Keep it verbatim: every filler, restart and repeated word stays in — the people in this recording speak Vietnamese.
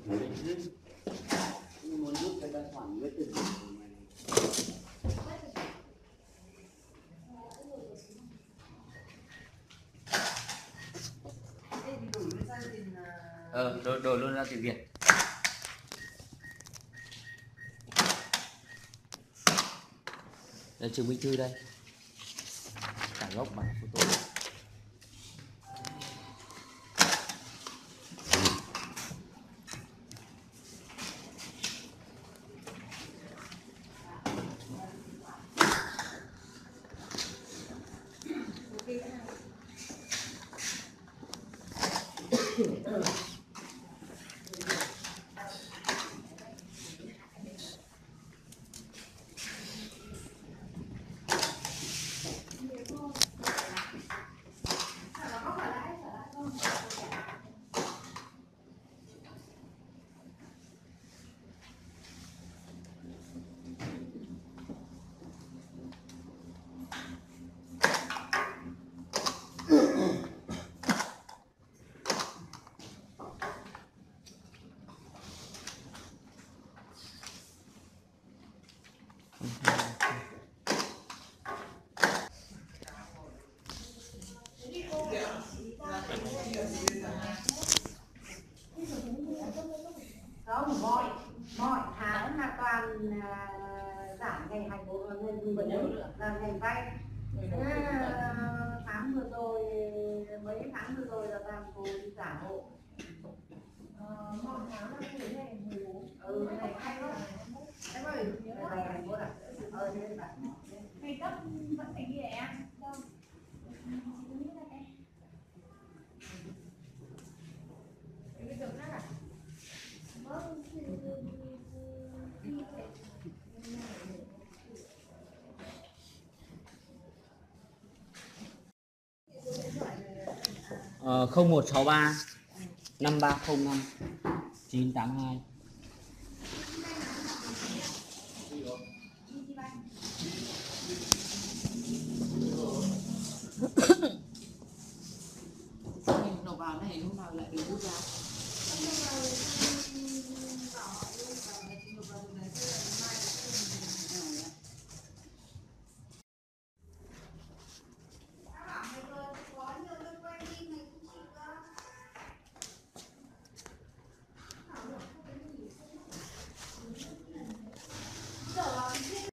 Muốn giúp cái tài khoản với tiền ờ đổi, đổi luôn ra tiền Việt. Đây chứng minh thư đây, cả gốc bản photo. Không, mọi mọi tháng là toàn uh, giảm ngày hành bộ là ngày vay. Tháng vừa rồi, mấy tháng vừa rồi là làm cô đi trả hộ. Mọi tháng là cô đến ngày mười bốn. Ừ, ngày hai thôi. Em ơi, ngày hành bộ à? Ờ, thế bạn. Ngày cấp vẫn phải ghi em. Không. Cái trường khác à? Ờ, không một sáu ba năm ba không năm chín tám hai.